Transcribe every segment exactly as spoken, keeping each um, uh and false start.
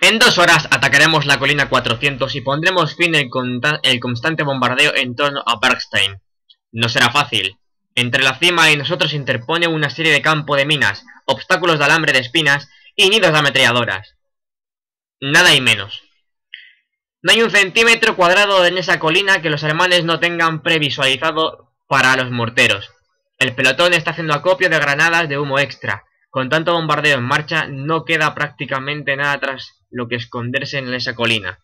En dos horas atacaremos la colina cuatrocientos y pondremos fin al el constante bombardeo en torno a Bergstein. No será fácil. Entre la cima y nosotros se interpone una serie de campo de minas, obstáculos de alambre de espinas y nidos de ametralladoras. Nada y menos. No hay un centímetro cuadrado en esa colina que los alemanes no tengan previsualizado para los morteros. El pelotón está haciendo acopio de granadas de humo extra. Con tanto bombardeo en marcha, no queda prácticamente nada tras lo que esconderse en esa colina.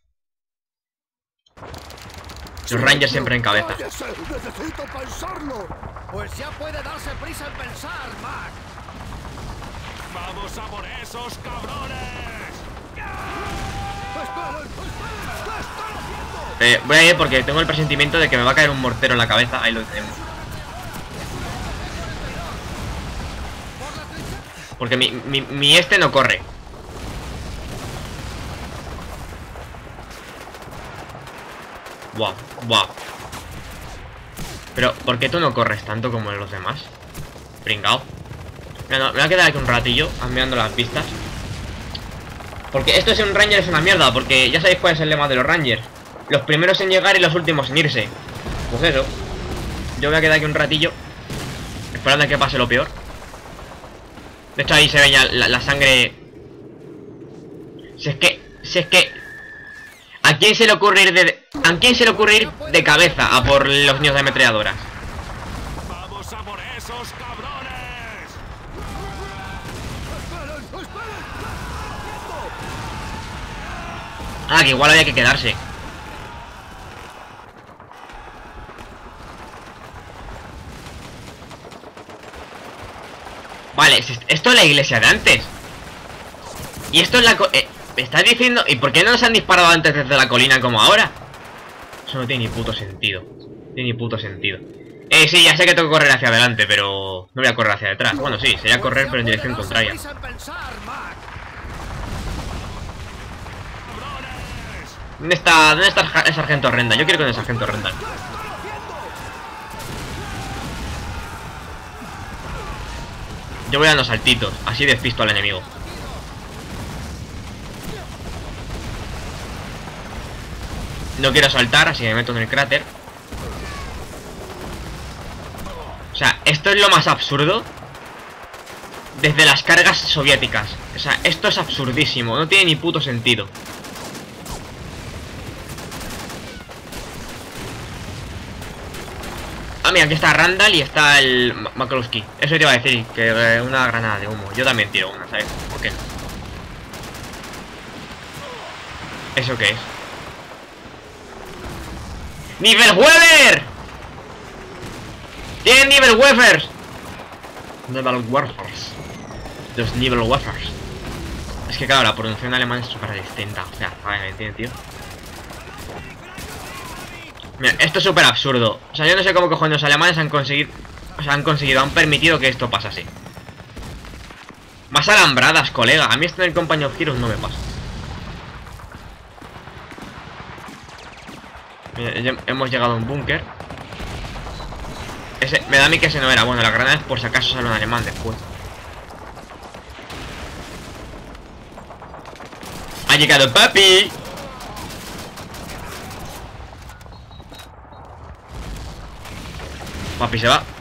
Los Rangers siempre en cabeza. Necesito pensarlo. Pues ya puede darse prisa en pensar, Mac. ¡Vamos a por esos cabrones! ¡Esperen! ¡Esperen! ¿Qué están haciendo? Eh, voy a ir porque tengo el presentimiento de que me va a caer un mortero en la cabeza. Ahí lo tenemos. Porque mi, mi, mi este no corre. Buah, buah. Pero, ¿por qué tú no corres tanto como los demás? Pringao. Mira, no, me voy a quedar aquí un ratillo mirando las pistas. Porque esto es un Ranger es una mierda. Porque ya sabéis cuál es el lema de los Rangers. Los primeros en llegar y los últimos en irse. Pues eso. Yo voy a quedar aquí un ratillo esperando a que pase lo peor. De hecho ahí se ve ya la, la sangre. Si es que... Si es que... ¿A quién se le ocurre ir de... ¿A quién se le ocurre ir de cabeza a por los niños de ametralladoras? ¡Vamos a por esos cabrones! ¡Esperen! ¡Esperen! Ah, que igual había que quedarse. Vale, esto es la iglesia de antes. Y esto es la... Eh, ¿me estás diciendo? ¿Y por qué no nos han disparado antes desde la colina como ahora? Eso no tiene ni puto sentido. No tiene ni puto sentido. Eh, sí, ya sé que tengo que correr hacia adelante, pero... no voy a correr hacia detrás. Bueno, sí, sería correr, pero en dirección contraria. ¿Dónde está, dónde está el sargento Renda? Yo quiero con el sargento Renda. Yo voy dando saltitos, así despisto al enemigo. No quiero saltar, así que me meto en el cráter. O sea, esto es lo más absurdo desde las cargas soviéticas. O sea, esto es absurdísimo, no tiene ni puto sentido. Ah, mira, aquí está Randall y está el Maklowski. Eso te iba a decir, que eh, una granada de humo. Yo también tiro una, ¿sabes? ¿Por qué no? ¿Eso qué es? ¡Nivelwefer! ¡Tienen Nivelwefers! Nivelwefers. Los Nivelwefers. Es que claro, la pronunciación alemana es súper distinta. O sea, a ver, ¿me entiendes, tío? Mira, esto es súper absurdo. O sea, yo no sé cómo cojones los alemanes han conseguido... O sea, han conseguido, han permitido que esto pase así. Más alambradas, colega. A mí esto en el Company of Heroes no me pasa. Mira, ya hemos llegado a un búnker. Ese, me da a mí que ese no era. Bueno, la granada es por si acaso sale un alemán después. ¡Ha llegado papi! Papi se va.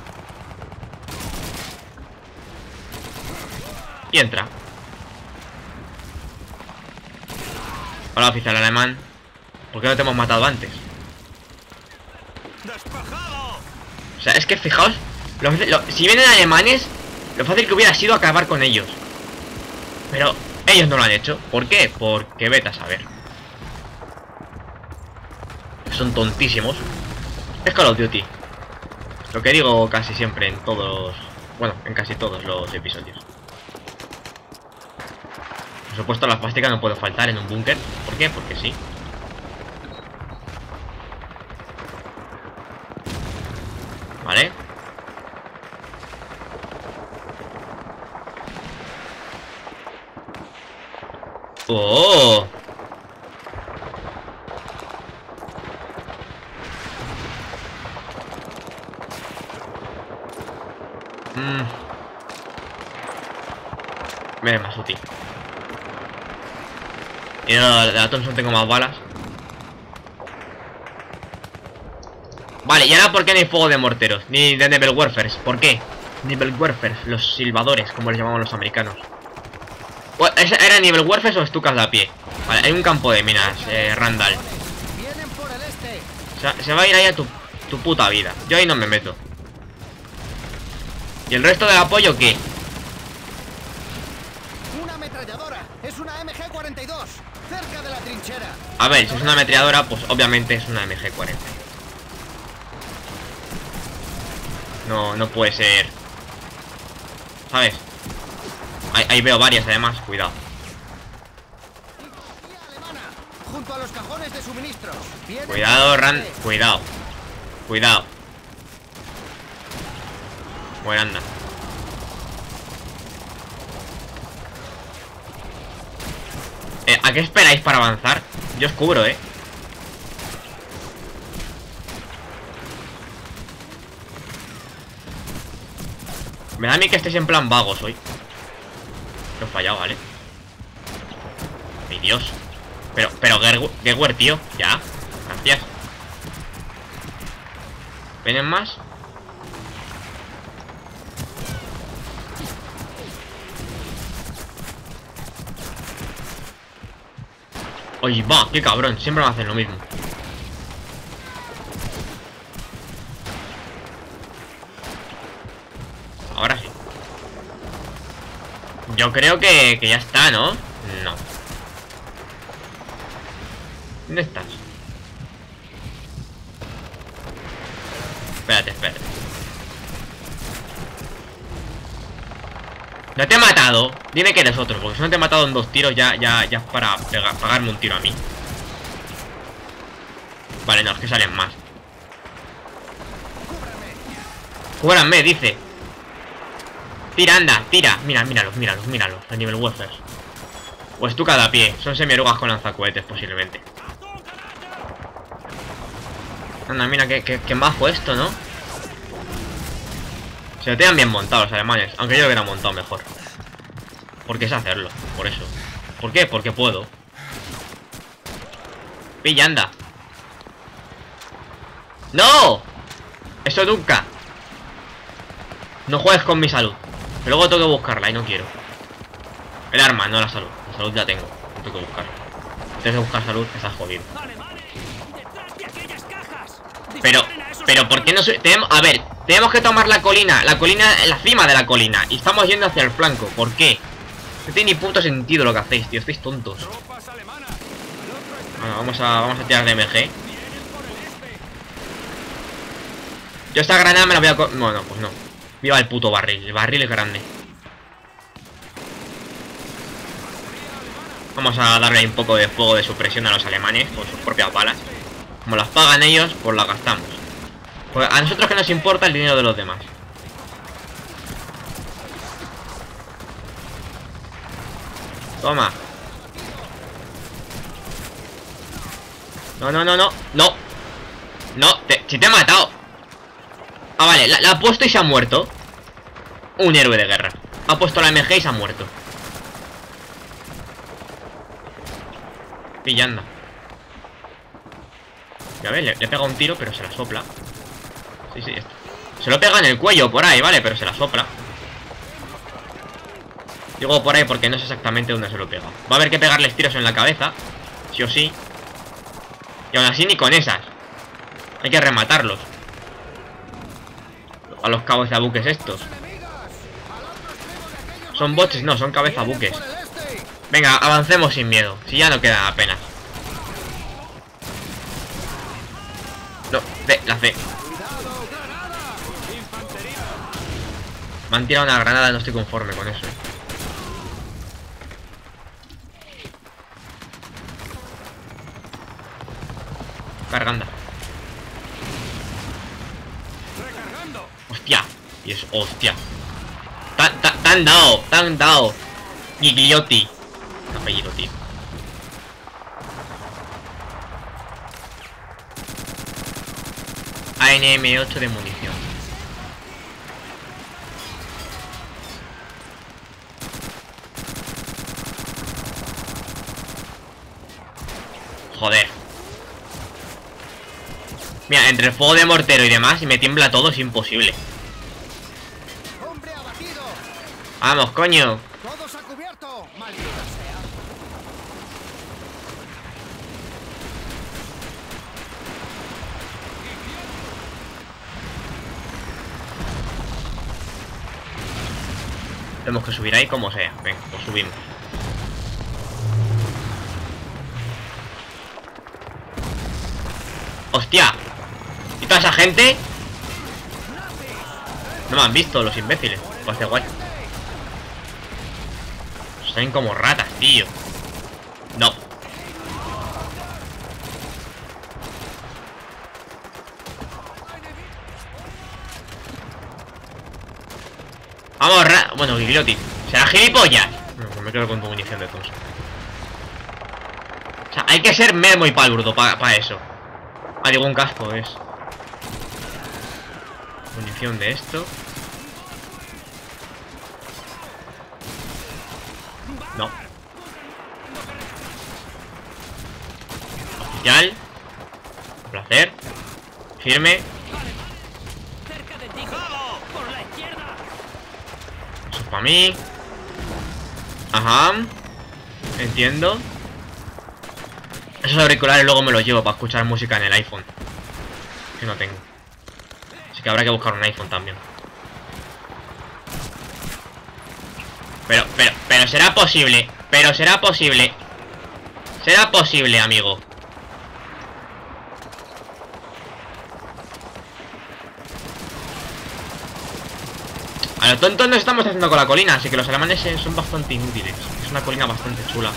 Y entra. Hola, oficial alemán. ¿Por qué no te hemos matado antes? ¡Despejado! O sea, es que fijaos lo, lo, si vienen alemanes, lo fácil que hubiera sido acabar con ellos. Pero ellos no lo han hecho. ¿Por qué? Porque vete a saber. Son tontísimos. Es Call of Duty. Lo que digo casi siempre en todos... Bueno, en casi todos los episodios. Por supuesto, la plástica no puede faltar en un búnker. ¿Por qué? Porque sí. Vale. ¡Oh! Mmm. Me es más útil. Y de la, de la Thompson tengo más balas. Vale, y ahora ¿por qué no hay fuego de morteros? Ni de Nebelwerfers, ¿por qué? Nebelwerfers, los silbadores, como les llamamos los americanos. ¿Era Nebelwerfers o Stukas de a pie? Vale, hay un campo de minas, eh, Randall. Vienen por el este. Se, se va a ir ahí a tu, tu puta vida. Yo ahí no me meto. ¿Y el resto del apoyo qué? Una ametralladora. Es una M G cuarenta y dos. Cerca de la trinchera. A ver, si es una ametralladora, pues obviamente es una M G cuarenta. No, no puede ser. ¿Sabes? Ahí, ahí veo varias además, cuidado. Infantería alemana. Junto a los cajones de suministros. Vienen Cuidado, por el Ran. este. Cuidado. Cuidado. Bueno, anda. Eh, ¿a qué esperáis para avanzar? Yo os cubro, eh. Me da a mí que estéis en plan vagos hoy. Lo he fallado, ¿vale? Ay, Dios. Pero, pero, Gewehr, tío. Ya. Gracias. ¿Vienen más? Oye, va, qué cabrón. Siempre me hacen lo mismo. Ahora sí. Yo creo que, que ya está, ¿no? No. ¿Dónde estás? Espérate, espérate. No te he matado. Dime que eres otro, porque si no te he matado en dos tiros ya, ya, ya es para pegar, pagarme un tiro a mí. Vale, no, es que salen más. Cúbrame, dice. Tira, anda, tira. Mira, míralos, míralos, míralos. A nivel Nebelwerfers. O Stuka de a pie. Son semiorugas con lanzacohetes, posiblemente. Anda, mira, que, que, que majo esto, ¿no? Se lo tenían bien montado los alemanes. Aunque yo lo hubiera montado mejor. Porque sé hacerlo, por eso. ¿Por qué? Porque puedo. Pilla, anda. ¡No! Eso nunca. No juegues con mi salud. Que luego tengo que buscarla y no quiero. El arma, no la salud. La salud ya tengo. No tengo que buscarla. Tienes que buscar salud, estás jodido. Pero, pero, ¿por qué no soy...? Tenemos, a ver, tenemos que tomar la colina. La colina, la cima de la colina. Y estamos yendo hacia el flanco. ¿Por qué? No tiene ni puto sentido lo que hacéis, tío. Estáis tontos. Bueno, vamos a, vamos a tirar de M G. Yo esta granada me la voy a... Bueno, pues no. Viva el puto barril. El barril es grande. Vamos a darle un poco de fuego de supresión a los alemanes con sus propias balas. Como las pagan ellos, pues las gastamos. Pues a nosotros que nos importa el dinero de los demás. Toma. No, no, no, no. No. No, te, si te he matado. Ah, vale, la, la ha puesto y se ha muerto. Un héroe de guerra. Ha puesto la M G y se ha muerto. Pillando. Ya ves, le, le pega un tiro, pero se la sopla. Sí, sí, esto. Se lo pega en el cuello por ahí, vale, pero se la sopla. Digo por ahí porque no sé exactamente dónde se lo pega. Va a haber que pegarles tiros en la cabeza, sí o sí. Y aún así ni con esas. Hay que rematarlos. A los cabezabuques estos. ¿Son bots? No, son cabezabuques. Venga, avancemos sin miedo. Si ya no queda apenas. No, C, la C. Me han tirado una granada, no estoy conforme con eso. Cargando. Hostia. Y es hostia. Tan, tan, tan dado, tan dado. Gigliotti. Qué apellido, tío. A N M ocho de munición. Joder. Mira, entre el fuego de mortero y demás, y me tiembla todo, es imposible. ¡Hombre abatido! Vamos, coño. ¡Todos a cubierto! ¡Maldita sea! Tenemos que subir ahí como sea. Venga, pues subimos. ¡Hostia! ¿Y toda esa gente? No me han visto los imbéciles. Pues de guay. Salen como ratas, tío. No. Vamos, ra... Bueno, Gigliotti. ¿Será gilipollas? No, pues me quedo con tu munición de tos. O sea, hay que ser mermo y palurdo para pa eso. Ah, digo, un casco es. Munición de esto. No. Oficial. Un placer. Firme. Eso es para mí. Ajá. Entiendo. Esos auriculares luego me los llevo para escuchar música en el iPhone. Que no tengo. Así que habrá que buscar un iPhone también. Pero, pero, pero será posible. Pero será posible. Será posible, amigo. A lo tonto nos estamos haciendo con la colina. Así que los alemanes son bastante inútiles. Es una colina bastante chula.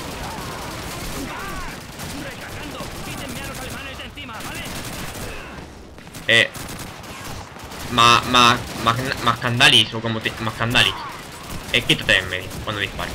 Eh... Ma... Ma... ma Mascandalis, o como te... Mascandalis. Eh, quítate de en medio cuando dispare.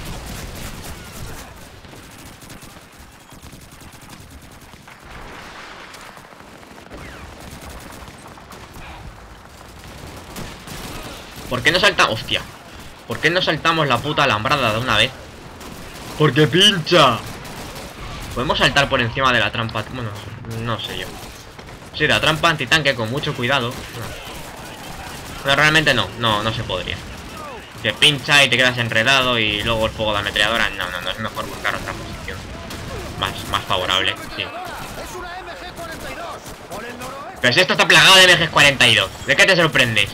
¿Por qué no saltamos? Hostia. ¿Por qué no saltamos la puta alambrada de una vez? ¡Porque pincha! ¿Podemos saltar por encima de la trampa? Bueno, no sé yo. Sí, de la trampa antitanque con mucho cuidado. No. Pero realmente no, no, no se podría. Que pincha y te quedas enredado y luego el fuego de ametralladora. No, no, no, es mejor buscar otra posición Más, más favorable, sí. ¡Es una M G cuarenta y dos! ¡Por el noroeste! Pero si esto está plagado de M G cuarenta y dos, ¿de qué te sorprendes?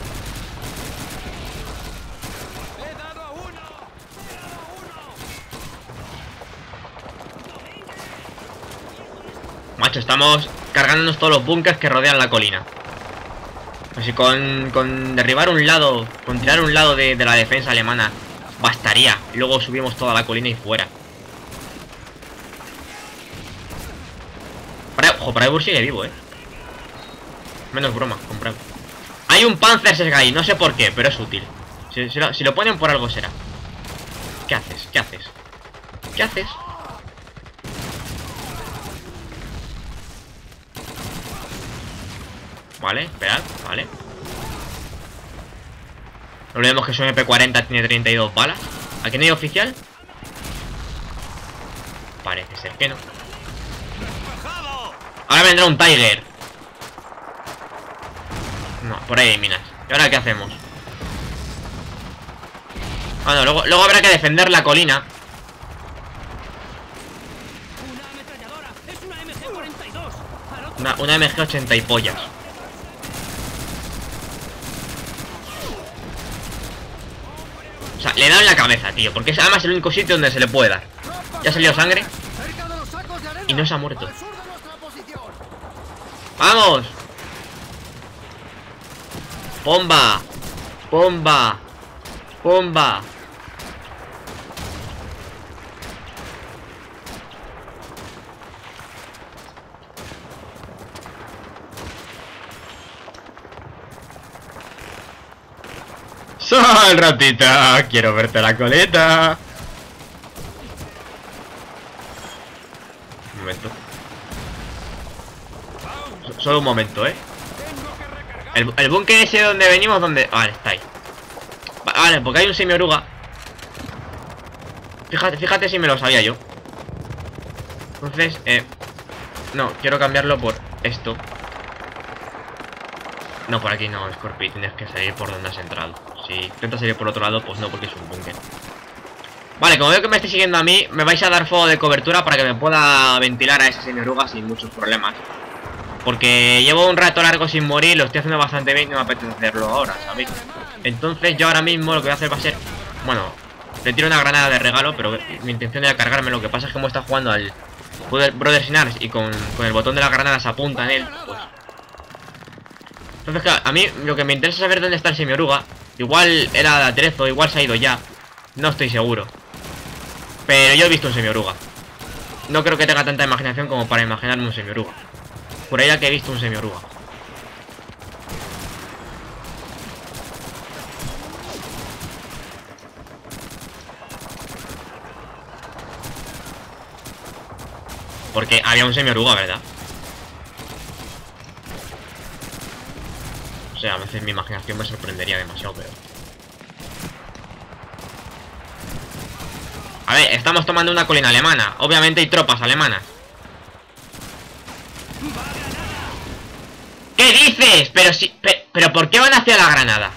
¡He dado a uno! ¡He dado a uno! Macho, estamos cargándonos todos los bunkers que rodean la colina. Así con, con derribar un lado, con tirar un lado de, de la defensa alemana bastaría. Y luego subimos toda la colina y fuera. Ojo, Freiburg sigue vivo, eh. Menos broma, comprado. Hay un Panzer ahí, no sé por qué, pero es útil. Si, si, lo, si lo ponen por algo será. ¿Qué haces? ¿Qué haces? ¿Qué haces? Vale, esperad, vale. No olvidemos que su M P cuarenta tiene treinta y dos balas. ¿Aquí no hay oficial? Parece ser que no. Ahora vendrá un Tiger. No, por ahí hay minas. ¿Y ahora qué hacemos? Ah, no, luego, luego habrá que defender la colina. ¡Una ametralladora! ¡Es una M G cuarenta y dos! Una, una M G ochenta y pollas. O sea, le dan la cabeza, tío. Porque es además el único sitio donde se le puede dar. Ya salió sangre. ¡Cerca de los sacos de arena! Y no se ha muerto. ¡Al sur de nuestra posición! ¡Vamos! ¡Bomba! ¡Bomba! ¡Bomba! ¡Sal, ratita! ¡Quiero verte la coleta! Un momento. So- Solo un momento, ¿eh? El, el búnker ese donde venimos, donde... Vale, está ahí. Va- Vale, porque hay un semi-oruga. Fíjate, fíjate si me lo sabía yo. Entonces, eh... no, quiero cambiarlo por esto. No, por aquí no, Scorpio, tienes que salir por donde has entrado. Si intentas salir por otro lado, pues no, porque es un búnker. Vale, como veo que me estáis siguiendo a mí, me vais a dar fuego de cobertura para que me pueda ventilar a esa semioruga sin muchos problemas. Porque llevo un rato largo sin morir, lo estoy haciendo bastante bien y no me apetece hacerlo ahora, ¿sabéis? Entonces yo ahora mismo lo que voy a hacer va a ser... Bueno, le tiro una granada de regalo, pero mi intención era cargarme. Lo que pasa es que como está jugando al Brothers in Arms y con, con el botón de la granada se apunta en él, pues... Entonces claro, a mí lo que me interesa es saber dónde está el semioruga. Igual era de atrezo, igual se ha ido ya. No estoy seguro. Pero yo he visto un semioruga. No creo que tenga tanta imaginación como para imaginarme un semioruga. Por ella que he visto un semioruga. Porque había un semioruga, ¿verdad? O sea, a veces mi imaginación me sorprendería demasiado, pero... A ver, estamos tomando una colina alemana. Obviamente hay tropas alemanas. ¿Qué dices? Pero si... Pero, pero ¿por qué van hacia la granada?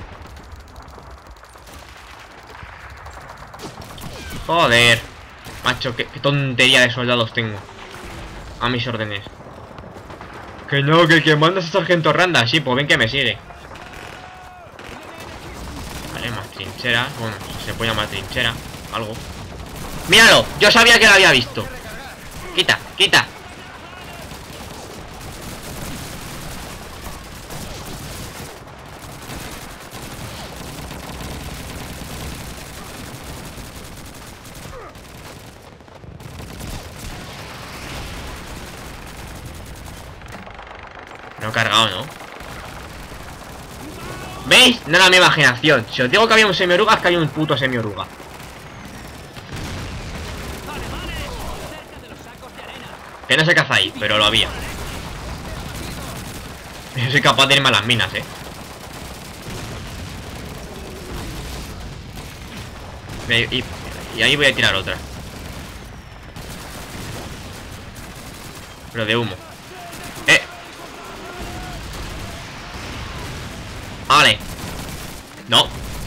Joder. Macho, qué, qué tontería de soldados tengo a mis órdenes. Que no, que el que manda es el sargento Randa. Sí, pues ven que me sigue. Vale, más trincheras. Bueno, se puede llamar trinchera. Algo. ¡Míralo! Yo sabía que lo había visto. Quita, quita. No he cargado, ¿no? ¿Veis? No era mi imaginación. Si os digo que había un semioruga, es que hay un puto semioruga. Que no sé qué hace ahí, pero lo había. Yo soy capaz de irme a las minas, eh. Y, y, y ahí voy a tirar otra. Pero de humo. Eh. Vale. No.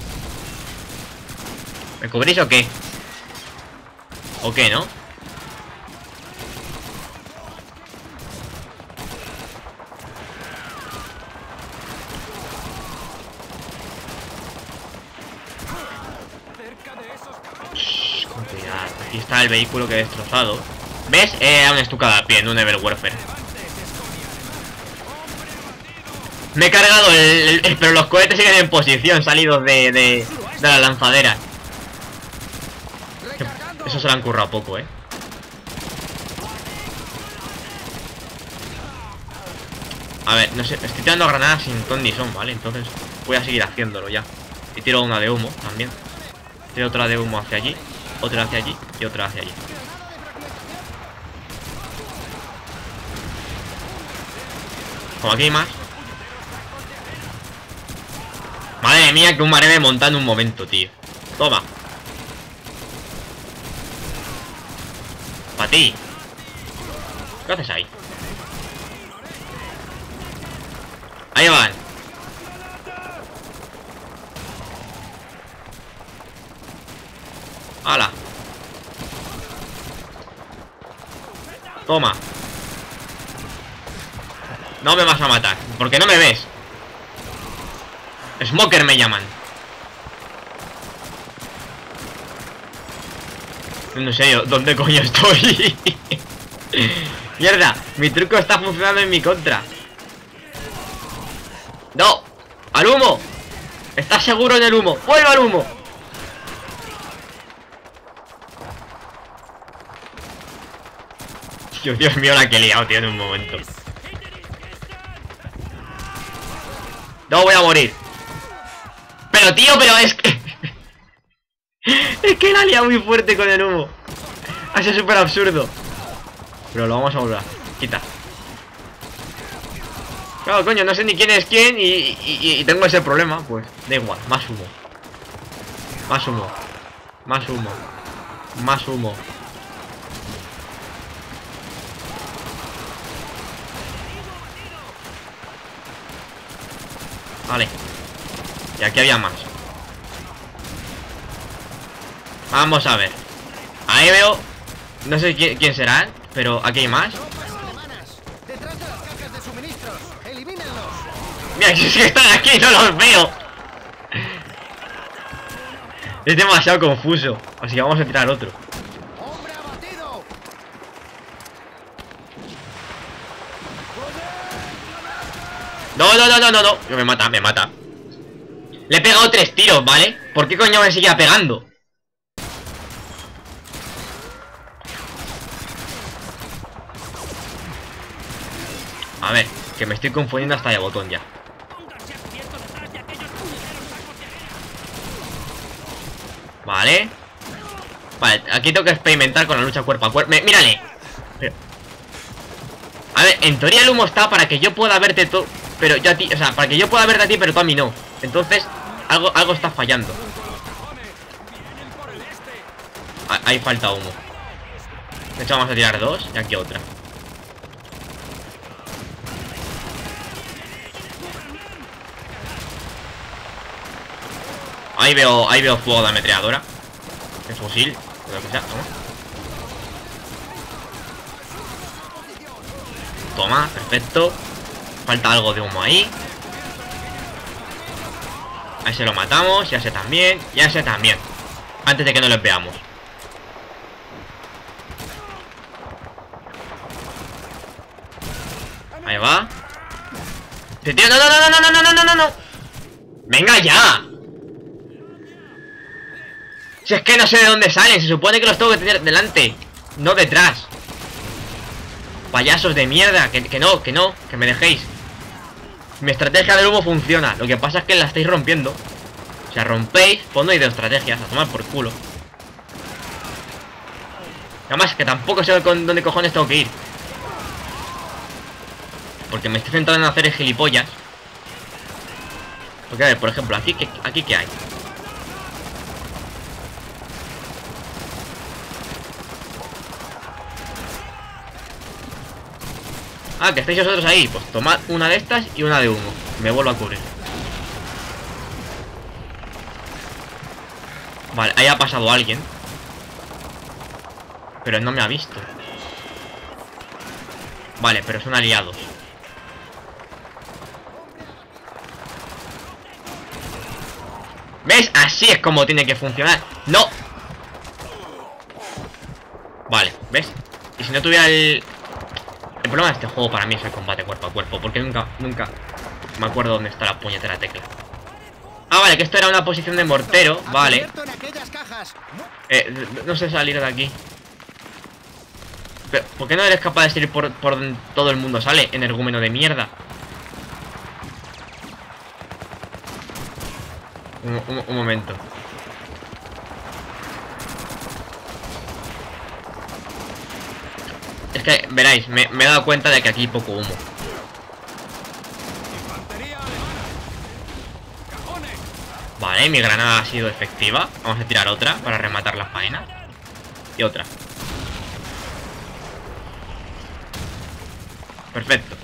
¿Me cubrís o qué? ¿O qué, no? Shh, con cuidado. Aquí está el vehículo que he destrozado. ¿Ves? Era una estucada a pie, no un Ever Warfare. Me he cargado el, el, el... Pero los cohetes siguen en posición, salidos de, de, de la lanzadera. Eso se lo han currado poco, eh. A ver, no sé, estoy tirando granadas sin ton ni son, ¿vale? Entonces voy a seguir haciéndolo ya. Y tiro una de humo también. Tiro otra de humo hacia allí, otra hacia allí y otra hacia allí. Como aquí hay más. Madre mía, que un mare me monta en un momento, tío. Toma. Para ti. ¿Qué haces ahí? Ahí van. ¡Hala! Toma. No me vas a matar, porque no me ves. Smoker me llaman. En serio, ¿dónde coño estoy? Mierda, mi truco está funcionando en mi contra. ¡No! ¡Al humo! ¿Estás seguro en el humo? ¡Vuelvo al humo! Dios, Dios mío, la que he liado, tío, en un momento. No voy a morir. Pero, tío, pero es que... es que la he liado muy fuerte con el humo. Ha sido súper absurdo. Pero lo vamos a volver. Quita. Claro, coño, no sé ni quién es quién y, y, y tengo ese problema. Pues da igual, más humo. Más humo. Más humo. Más humo. Vale. Y aquí había más. Vamos a ver. Ahí veo. No sé quién, quién será, pero aquí hay más. Tropas alemanas. Detrás de las cajas de suministros. Elimínenlos. Mira, si es que están aquí, no los veo. Es demasiado confuso. Así que vamos a tirar otro. Hombre abatido. No, no, no, no, no, no. Me mata, me mata. Le he pegado tres tiros, ¿vale? ¿Por qué coño me seguía pegando? A ver, que me estoy confundiendo hasta de botón ya. Vale. Vale, aquí tengo que experimentar con la lucha cuerpo a cuerpo. Me- ¡Mírale! Pero- A ver, en teoría el humo está para que yo pueda verte tú, pero yo a ti, o sea, para que yo pueda verte a ti, pero tú a mí no. Entonces, algo, algo está fallando. Ah, ahí falta humo. De hecho, vamos a tirar dos y aquí otra. Ahí veo, ahí veo fuego de ametralladora. De fusil, o lo que sea, toma. Toma, perfecto. Falta algo de humo ahí. A ese lo matamos, y a ese también, y a ese también. Antes de que no les veamos. Ahí va. Tío, no, no, no, no, no, no, no, no, no, no. Venga ya. Si es que no sé de dónde salen, se supone que los tengo que tener delante, no detrás. Payasos de mierda, que, que no, que no, que me dejéis. Mi estrategia del humo funciona, lo que pasa es que la estáis rompiendo. O sea, rompéis, pues no hay de estrategias, a tomar por culo. Además, que tampoco sé con dónde cojones tengo que ir. Porque me estoy centrando en hacer el gilipollas. Porque a ver, por ejemplo, aquí, ¿qué, aquí qué hay? Ah, que estáis vosotros ahí. Pues tomad una de estas y una de humo. Me vuelvo a cubrir. Vale, ahí ha pasado alguien. Pero no me ha visto. Vale, pero son aliados. ¿Ves? Así es como tiene que funcionar. ¡No! Vale, ¿ves? Y si no tuviera el... El problema de este juego para mí es el combate cuerpo a cuerpo. Porque nunca, nunca me acuerdo dónde está la puñetera tecla. Ah, vale, que esto era una posición de mortero. Vale. Abierto en aquellas cajas. Eh, no sé salir de aquí. Pero, ¿por qué no eres capaz de salir por, por donde todo el mundo sale? Energúmeno de mierda. Un, un, un momento. Es que, veráis, me, me he dado cuenta de que aquí hay poco humo. Infantería alemana. Cajones. Vale, mi granada ha sido efectiva. Vamos a tirar otra para rematar la faena. Y otra. Perfecto.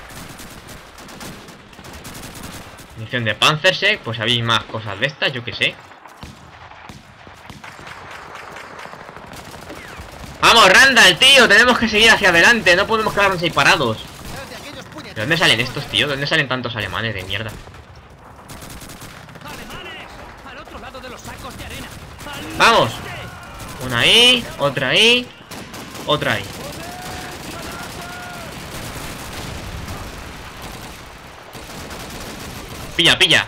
Munición de Panzershek. Pues habéis más cosas de estas, yo que sé. ¡Vamos, Randall, tío! Tenemos que seguir hacia adelante. No podemos quedarnos ahí parados. Detrás de aquellos puñeteros. ¿De dónde salen estos, tío? ¿De dónde salen tantos alemanes de mierda? ¡Alemanes! ¡Al otro lado de los sacos de arena! ¡Al ¡Vamos! norte! Una ahí, otra ahí, otra ahí. Pilla, pilla.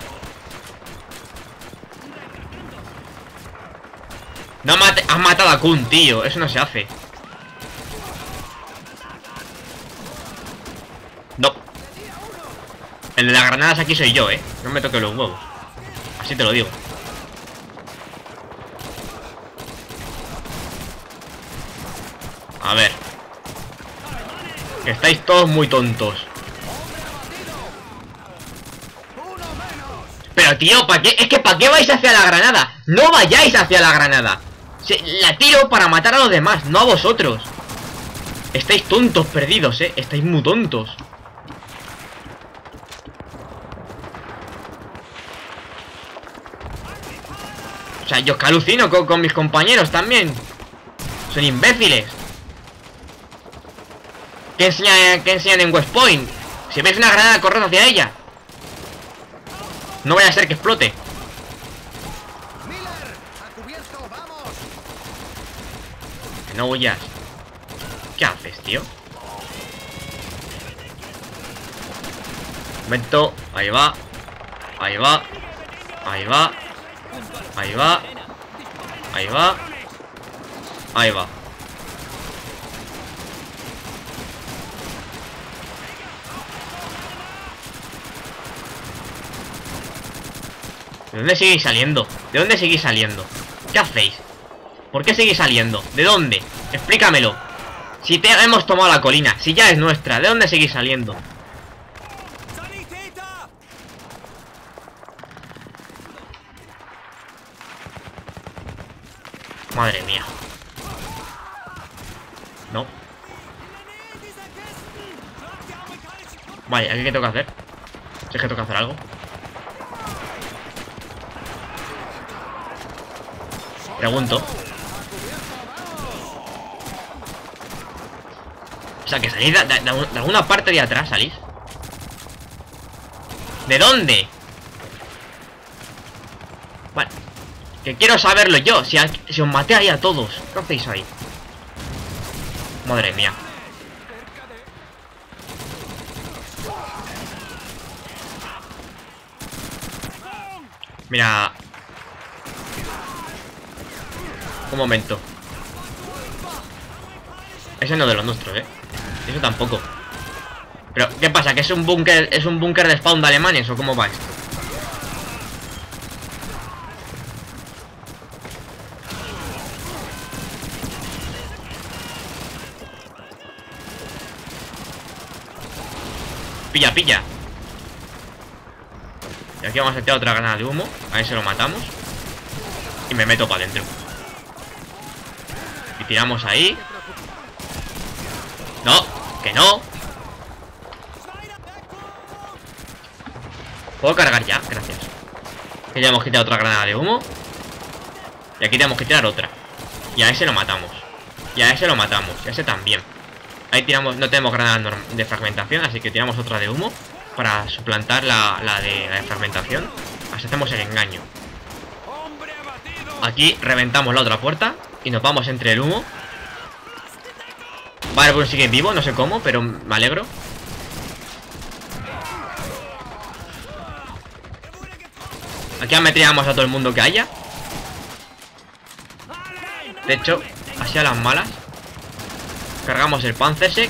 No mate, has matado a Kun, tío. Eso no se hace. No. El de las granadas aquí soy yo, eh. No me toque los huevos. Así te lo digo. A ver. Que estáis todos muy tontos. Pero tío, ¿para qué? Es que ¿para qué vais hacia la granada? No vayáis hacia la granada. Se, la tiro para matar a los demás, no a vosotros. Estáis tontos perdidos, eh. Estáis muy tontos. O sea, yo que alucino con, con mis compañeros también. Son imbéciles. ¿Qué enseñan, qué enseñan en West Point? Si veis una granada, corred hacia ella. No vaya a ser que explote. Miller, a cubierto, vamos. Que no huyas. ¿Qué haces, tío? Momento. Ahí va. Ahí va. Ahí va. Ahí va. Ahí va. Ahí va. ¿De dónde seguís saliendo? ¿De dónde seguís saliendo? ¿Qué hacéis? ¿Por qué seguís saliendo? ¿De dónde? Explícamelo. Si te hemos tomado la colina, si ya es nuestra, ¿de dónde seguís saliendo? Madre mía. No. Vale, ¿aquí qué tengo que hacer? Si es que tengo que hacer algo. Pregunto. O sea, que salís de, de, de alguna parte de atrás, salís. ¿De dónde? Vale. Que quiero saberlo yo. Si, a, si os maté ahí a todos. ¿Qué hacéis ahí? Madre mía. Mira. Un momento. Ese no de los nuestros, eh. Eso tampoco. Pero, ¿qué pasa? ¿Que es un búnker? ¿Es un búnker de spawn de alemanes o cómo va esto? Pilla, pilla. Y aquí vamos a echar otra granada de humo. A ver si lo matamos. Y me meto para adentro. Y tiramos ahí. No, que no. ¿Puedo cargar ya? Gracias. Aquí ya hemos quitado otra granada de humo. Y aquí tenemos que tirar otra. Y a ese lo matamos. Y a ese lo matamos. Y a ese también. Ahí tiramos, no tenemos granadas de fragmentación, así que tiramos otra de humo para suplantar la, la, de, la de fragmentación. Así hacemos el engaño. Aquí reventamos la otra puerta y nos vamos entre el humo. Vale, pues sigue vivo, no sé cómo, pero me alegro. Aquí ametrallamos a todo el mundo que haya. De hecho, así a las malas cargamos el Panzersek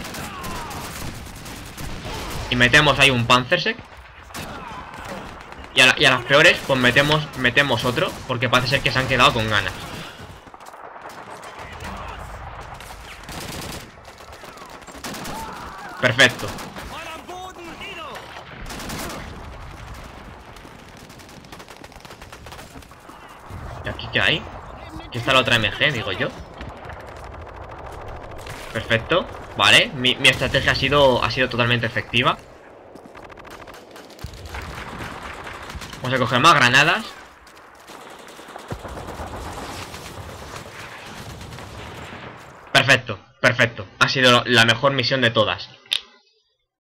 y metemos ahí un Panzersek. Y a, la, y a las peores, pues metemos, metemos otro, porque parece ser que se han quedado con ganas. Perfecto. ¿Y aquí qué hay? Aquí está la otra M G, digo yo. Perfecto. Vale, mi, mi estrategia ha sido, ha sido totalmente efectiva. Vamos a coger más granadas. Perfecto, perfecto. Ha sido la mejor misión de todas.